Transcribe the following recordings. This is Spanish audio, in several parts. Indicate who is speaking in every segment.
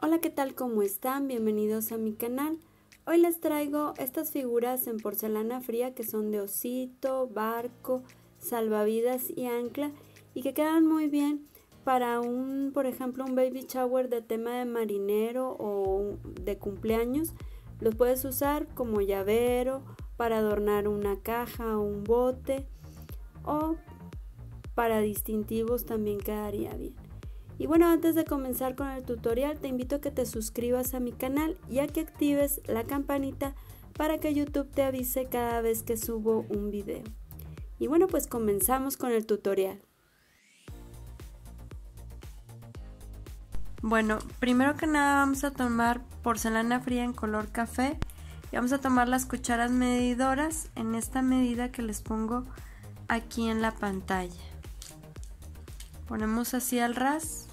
Speaker 1: Hola, ¿qué tal? ¿Cómo están? Bienvenidos a mi canal. Hoy les traigo estas figuras en porcelana fría que son de osito, barco, salvavidas y ancla y que quedan muy bien para por ejemplo, un baby shower de tema de marinero o de cumpleaños. Los puedes usar como llavero, para adornar una caja o un bote, o para distintivos también quedaría bien. Y bueno, antes de comenzar con el tutorial, te invito a que te suscribas a mi canal y a que actives la campanita para que YouTube te avise cada vez que subo un video. Y bueno, pues comenzamos con el tutorial. Bueno, primero que nada vamos a tomar porcelana fría en color café y vamos a tomar las cucharas medidoras en esta medida que les pongo aquí en la pantalla. Ponemos así al ras.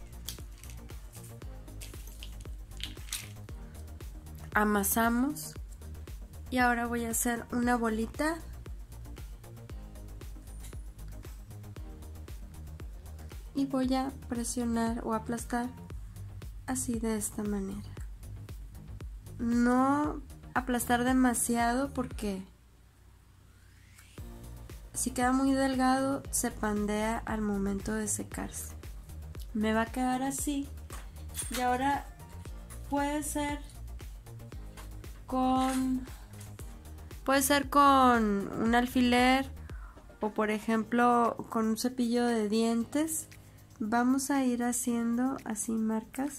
Speaker 1: Amasamos y ahora voy a hacer una bolita y voy a presionar o aplastar así de esta manera. No aplastar demasiado porque si queda muy delgado se pandea al momento de secarse. Me va a quedar así y ahora puede ser con un alfiler o por ejemplo con un cepillo de dientes. Vamos a ir haciendo así marcas.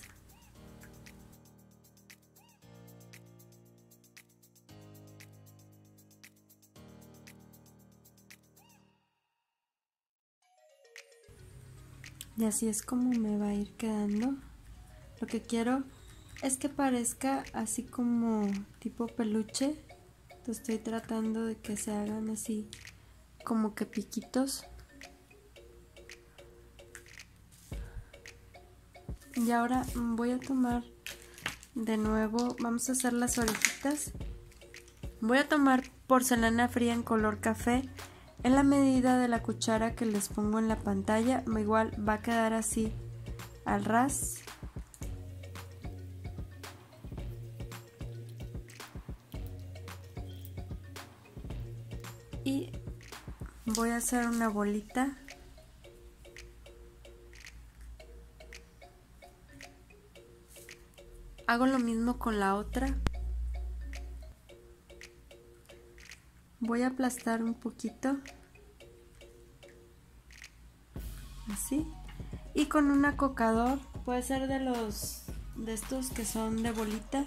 Speaker 1: Y así es como me va a ir quedando. Lo que quiero es que parezca así como tipo peluche. Entonces estoy tratando de que se hagan así como que piquitos. Y ahora voy a tomar de nuevo, vamos a hacer las orejitas. Voy a tomar porcelana fría en color café en la medida de la cuchara que les pongo en la pantalla. Igual va a quedar así al ras. Y voy a hacer una bolita. Hago lo mismo con la otra. Voy a aplastar un poquito. Así. Y con un acocador, puede ser de estos que son de bolita.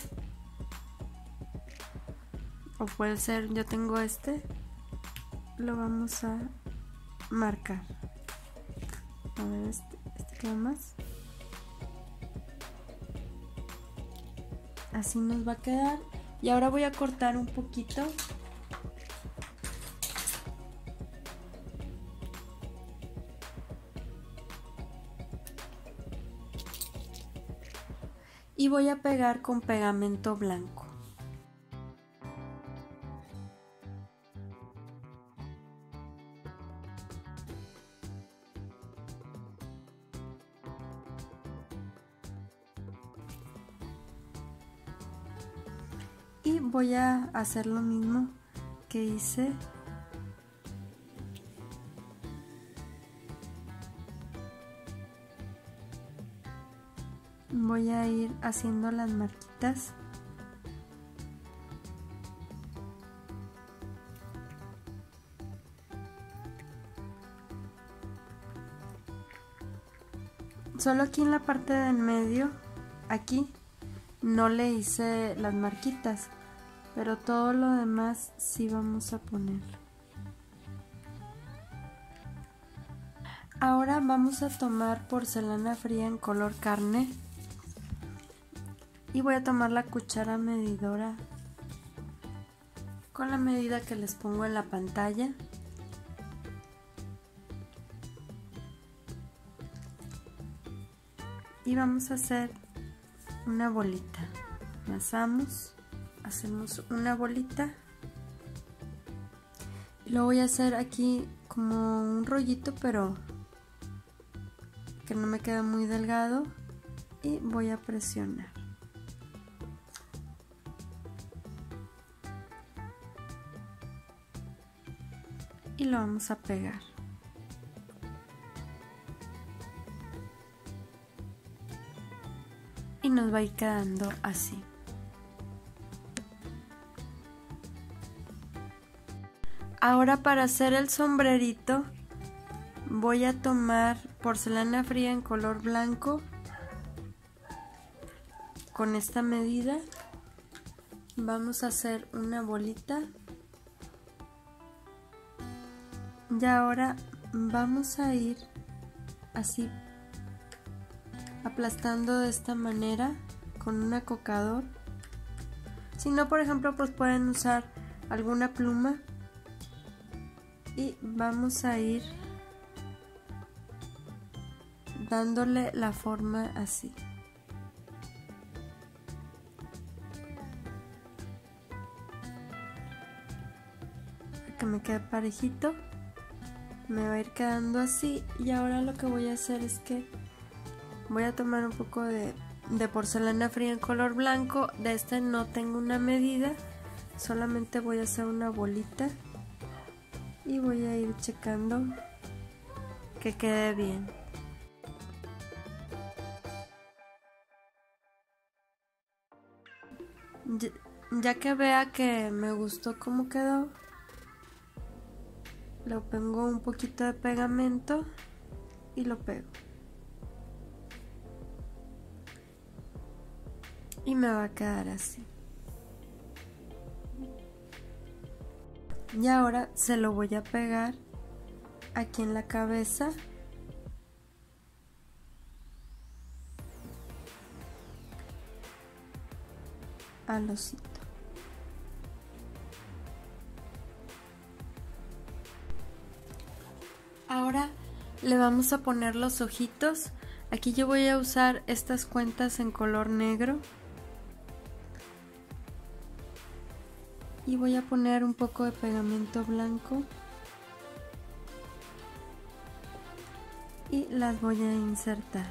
Speaker 1: O puede ser, yo tengo este. Lo vamos a marcar. A ver, este queda más. Así nos va a quedar. Y ahora voy a cortar un poquito. Y voy a pegar con pegamento blanco. Y voy a hacer lo mismo que hice. Voy a ir haciendo las marquitas. Solo aquí en la parte del medio, aquí no le hice las marquitas, pero todo lo demás sí vamos a ponerlo. Ahora vamos a tomar porcelana fría en color carne y voy a tomar la cuchara medidora con la medida que les pongo en la pantalla. Y vamos a hacer una bolita. Amasamos, hacemos una bolita. Lo voy a hacer aquí como un rollito, pero que no me queda muy delgado. y voy a presionar. Y lo vamos a pegar. Y nos va a ir quedando así. Ahora, para hacer el sombrerito voy a tomar porcelana fría en color blanco con esta medida. Vamos a hacer una bolita y ahora vamos a ir así aplastando de esta manera con un acocador. Si no, por ejemplo, pues pueden usar alguna pluma y vamos a ir dándole la forma así. Para que me quede parejito, me va a ir quedando así. Y ahora lo que voy a hacer es que voy a tomar un poco de porcelana fría en color blanco. De este no tengo una medida, solamente voy a hacer una bolita y voy a ir checando que quede bien. Ya que vea que me gustó cómo quedó, le pongo un poquito de pegamento y lo pego. Y me va a quedar así. Y ahora se lo voy a pegar aquí en la cabeza. Al osito. Ahora le vamos a poner los ojitos. Aquí yo voy a usar estas cuentas en color negro. Y voy a poner un poco de pegamento blanco. Y las voy a insertar.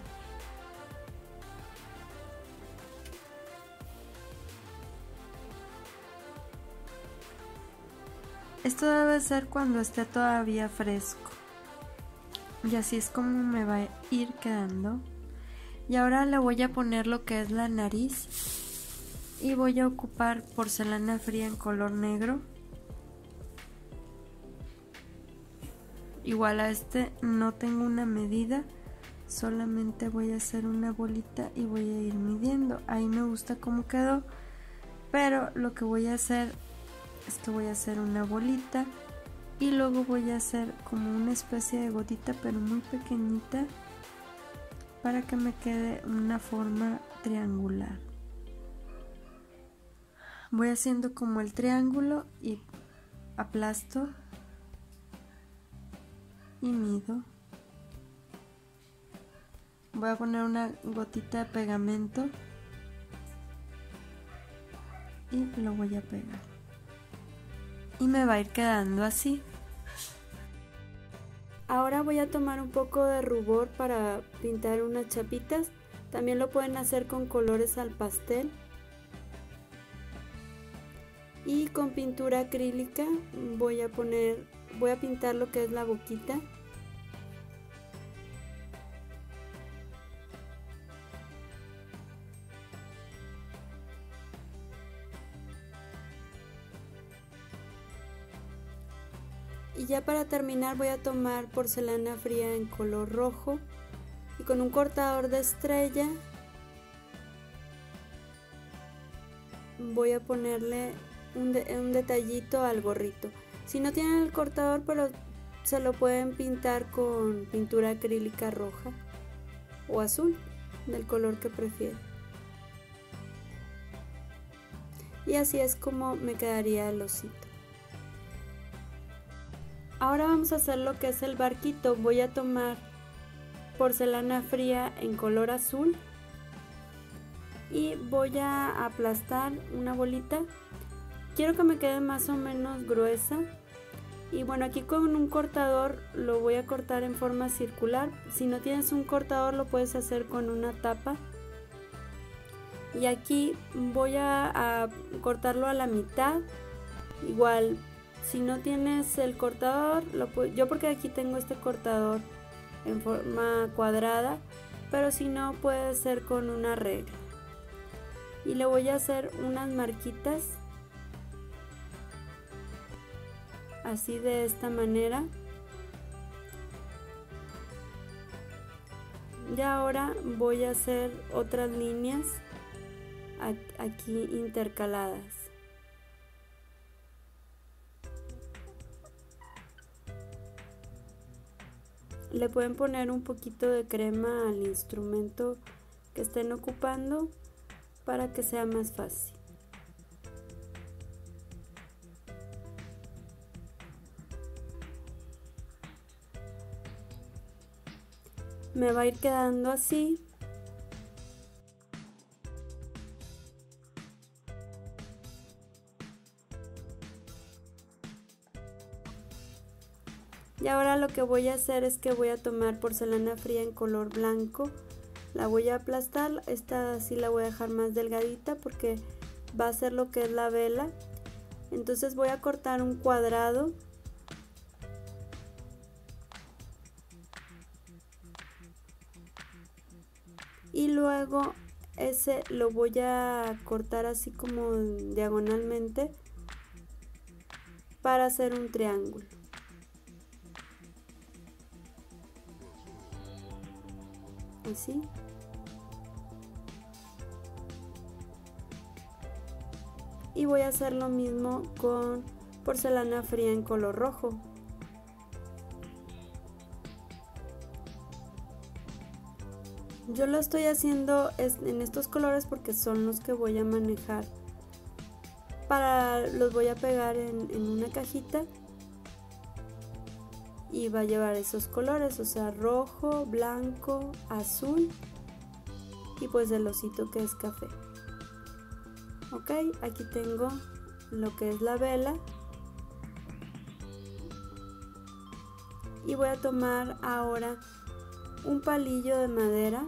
Speaker 1: Esto debe ser cuando esté todavía fresco. Y así es como me va a ir quedando. Y ahora le voy a poner lo que es la nariz. Y voy a ocupar porcelana fría en color negro. Igual a este no tengo una medida, solamente voy a hacer una bolita y voy a ir midiendo. Ahí me gusta cómo quedó, pero lo que voy a hacer es que voy a hacer una bolita y luego voy a hacer como una especie de gotita, pero muy pequeñita, para que me quede una forma triangular. Voy haciendo como el triángulo y aplasto y mido. Voy a poner una gotita de pegamento y lo voy a pegar. Y me va a ir quedando así. Ahora voy a tomar un poco de rubor para pintar unas chapitas. También lo pueden hacer con colores al pastel. Y con pintura acrílica voy a pintar lo que es la boquita. Y ya para terminar voy a tomar porcelana fría en color rojo y con un cortador de estrella voy a ponerle un detallito al gorrito. Si no tienen el cortador, pero se lo pueden pintar con pintura acrílica roja o azul, del color que prefieran. Y así es como me quedaría el osito. Ahora vamos a hacer lo que es el barquito. Voy a tomar porcelana fría en color azul y voy a aplastar una bolita. Quiero que me quede más o menos gruesa y bueno, aquí con un cortador lo voy a cortar en forma circular. Si no tienes un cortador lo puedes hacer con una tapa Y aquí voy a cortarlo a la mitad. Igual, si no tienes el cortador, yo porque aquí tengo este cortador en forma cuadrada, pero si no, puede ser con una regla. Y le voy a hacer unas marquitas así, de esta manera. Y ahora voy a hacer otras líneas aquí intercaladas. Le pueden poner un poquito de crema al instrumento que estén ocupando para que sea más fácil. Me va a ir quedando así. Y ahora lo que voy a hacer es que voy a tomar porcelana fría en color blanco. La voy a aplastar, esta sí la voy a dejar más delgadita porque va a ser lo que es la vela. Entonces voy a cortar un cuadrado. Y luego ese lo voy a cortar así como diagonalmente para hacer un triángulo. Así. Y voy a hacer lo mismo con porcelana fría en color rojo. Yo lo estoy haciendo en estos colores porque son los que voy a manejar. Los voy a pegar en una cajita y va a llevar esos colores, o sea, rojo, blanco, azul y pues el osito que es café. Ok, aquí tengo lo que es la vela y voy a tomar ahora un palillo de madera.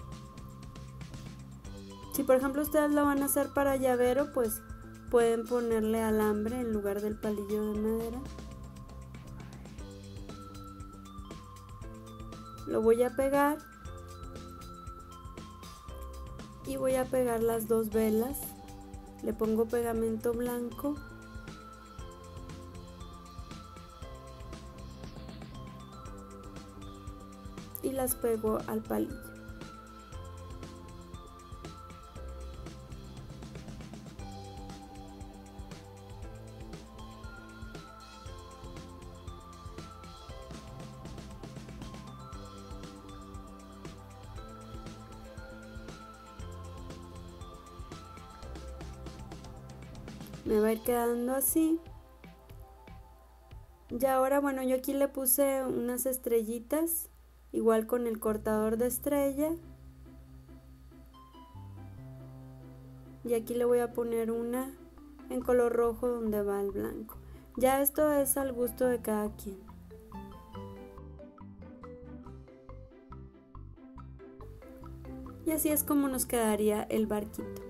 Speaker 1: Si por ejemplo ustedes lo van a hacer para llavero, pues pueden ponerle alambre en lugar del palillo de madera. Lo voy a pegar y voy a pegar las dos velas. Le pongo pegamento blanco y las pego al palillo. Me va a ir quedando así. Y ahora, bueno, yo aquí le puse unas estrellitas, igual con el cortador de estrella. Y aquí le voy a poner una en color rojo donde va el blanco. Ya esto es al gusto de cada quien. Y así es como nos quedaría el barquito.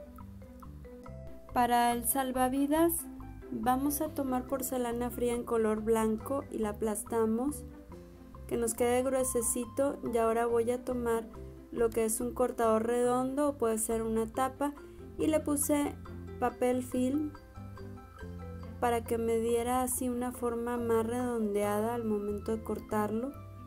Speaker 1: Para el salvavidas vamos a tomar porcelana fría en color blanco y la aplastamos, que nos quede gruesecito. Y ahora voy a tomar lo que es un cortador redondo o puede ser una tapa y le puse papel film para que me diera así una forma más redondeada al momento de cortarlo.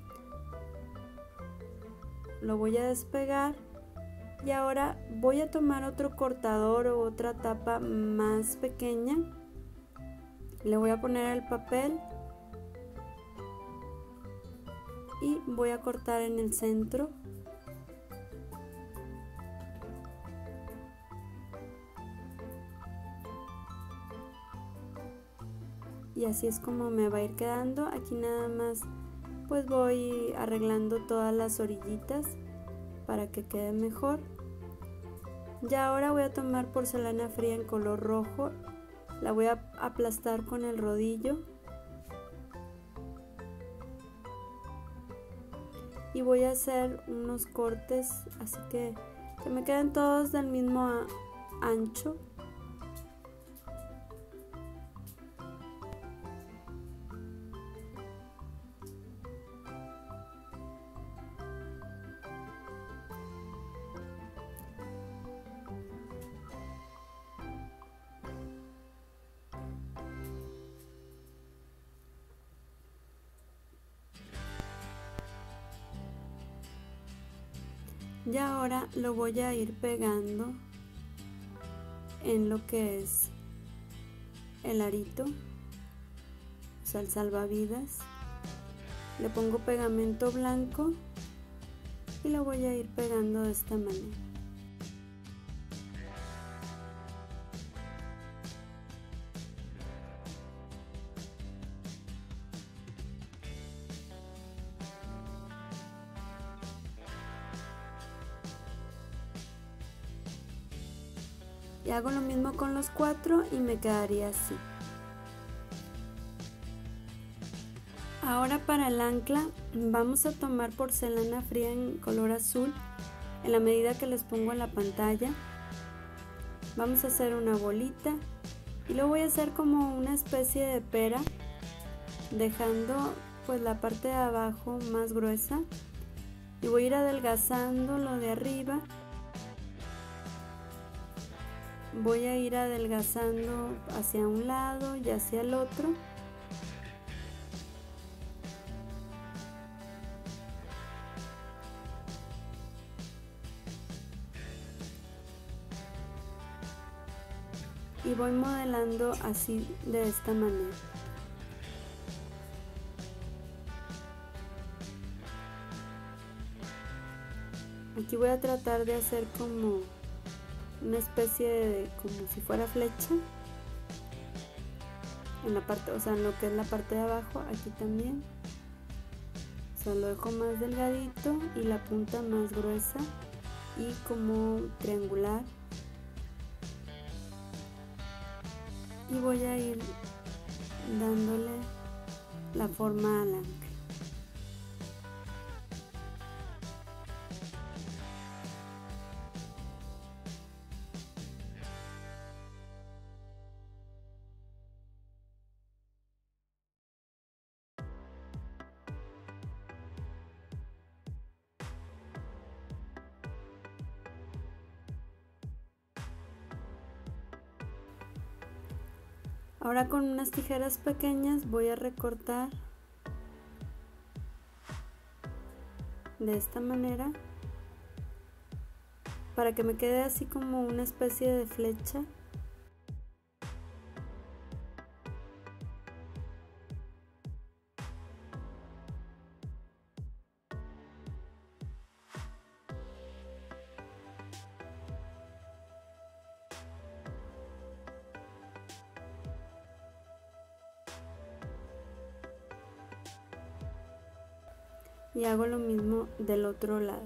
Speaker 1: Lo voy a despegar. Y ahora voy a tomar otro cortador o otra tapa más pequeña. Le voy a poner el papel y voy a cortar en el centro. Y así es como me va a ir quedando. Aquí nada más pues voy arreglando todas las orillitas para que quede mejor. Ya ahora voy a tomar porcelana fría en color rojo, la voy a aplastar con el rodillo y voy a hacer unos cortes, así que que me queden todos del mismo ancho. Y ahora lo voy a ir pegando en lo que es el arito, o sea, el salvavidas. Le pongo pegamento blanco y lo voy a ir pegando de esta manera. Y hago lo mismo con los 4 y me quedaría así. Ahora para el ancla vamos a tomar porcelana fría en color azul en la medida que les pongo en la pantalla. Vamos a hacer una bolita y lo voy a hacer como una especie de pera, dejando pues la parte de abajo más gruesa, y voy a ir adelgazando lo de arriba. Voy a ir adelgazando hacia un lado y hacia el otro. Y voy modelando así, de esta manera. Aquí voy a tratar de hacer como una especie de, como si fuera flecha en la parte, o sea, en lo que es la parte de abajo, aquí también. O sea, lo dejo más delgadito y la punta más gruesa y como triangular. Y voy a ir dándole la forma al ancla. Ahora con unas tijeras pequeñas voy a recortar de esta manera para que me quede así como una especie de flecha. Y hago lo mismo del otro lado.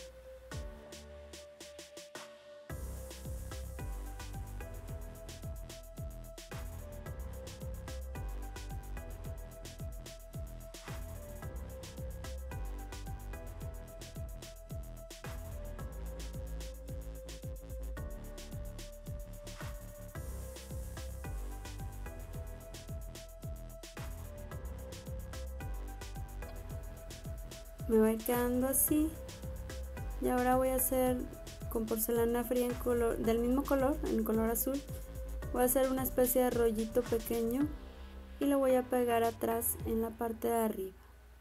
Speaker 1: Me va a ir quedando así. Y ahora voy a hacer con porcelana fría en color, del mismo color, en color azul. Voy a hacer una especie de rollito pequeño y lo voy a pegar atrás en la parte de arriba.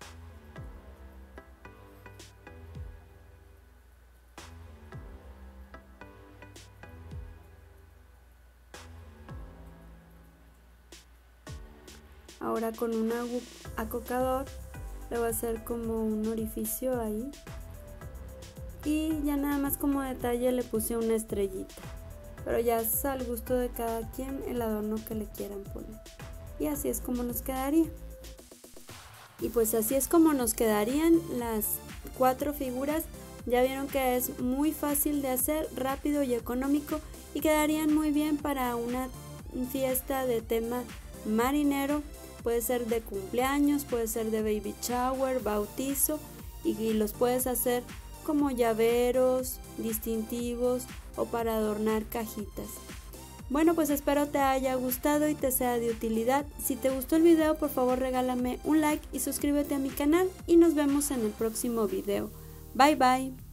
Speaker 1: Ahora con un acocador le voy a hacer como un orificio ahí. Y ya nada más como detalle le puse una estrellita. Pero ya es al gusto de cada quien el adorno que le quieran poner. Y así es como nos quedaría. Y pues así es como nos quedarían las 4 figuras. Ya vieron que es muy fácil de hacer, rápido y económico. Y quedarían muy bien para una fiesta de tema marinero. Puede ser de cumpleaños, puede ser de baby shower, bautizo, y los puedes hacer como llaveros, distintivos o para adornar cajitas. Bueno, pues espero te haya gustado y te sea de utilidad. Si te gustó el video, por favor regálame un like y suscríbete a mi canal y nos vemos en el próximo video. Bye bye.